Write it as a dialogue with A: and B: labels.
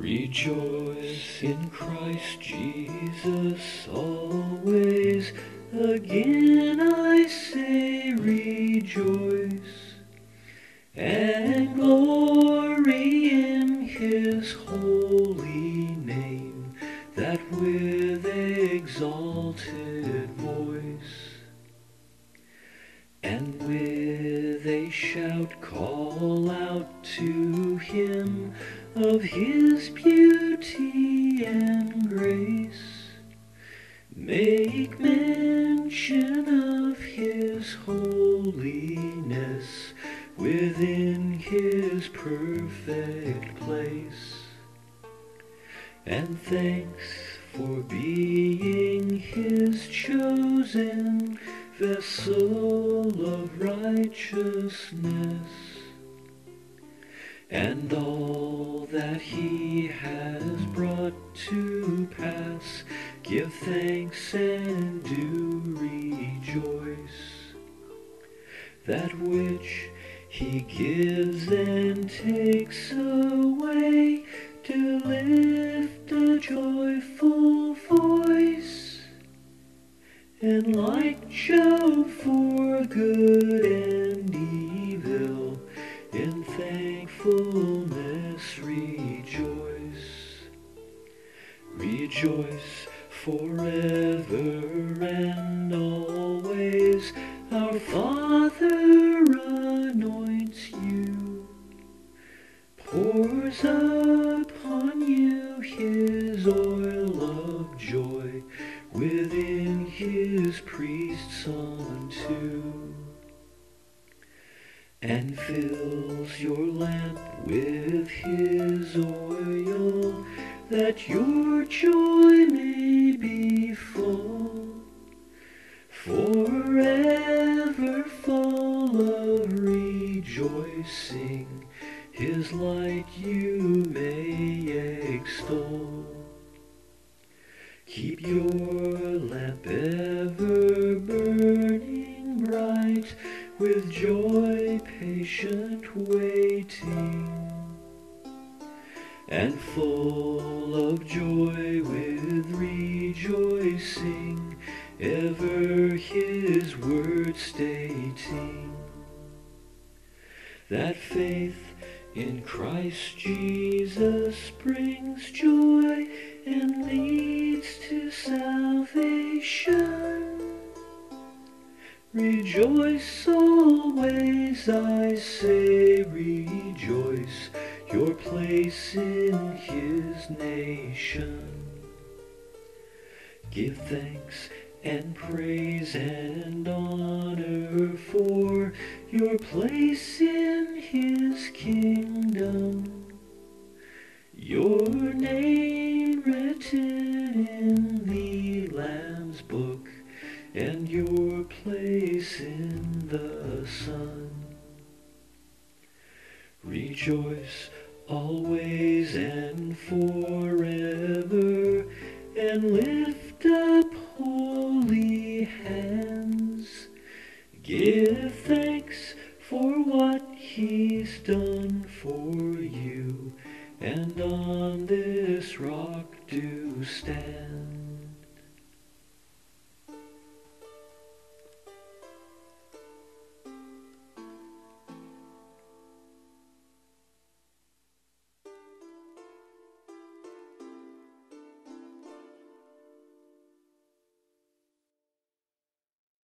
A: Rejoice in Christ Jesus always. Again I say rejoice, and glory in His holy name, that with exalted voice and with a shout call out to Him of His beauty and grace. Make mention of His holiness within His perfect place. And thanks for being His chosen vessel of righteousness, and all that He has brought to pass. Give thanks and do rejoice. That which He gives and takes away, to lift a joyful voice, and like Job for good and evil, in thankfulness rejoice. Rejoice forever and always. Our Father anoints you, pours upon you His oil of joy, within His priests unto, and fills your lamp with His oil, that your joy may be full, forever full of rejoicing. His light you may extol. Keep your lamp ever burning bright, with joy patient waiting, and full of joy with rejoicing, ever His word stating. That faith in Christ Jesus brings joy and leads to salvation. Rejoice always, I say rejoice, your place in His nation. Give thanks and praise and honor for your place in His kingdom, your name written in the Lamb's book, and your place in the Son. Rejoice always and forever, and lift up holy hands. Give thanks for what He's done for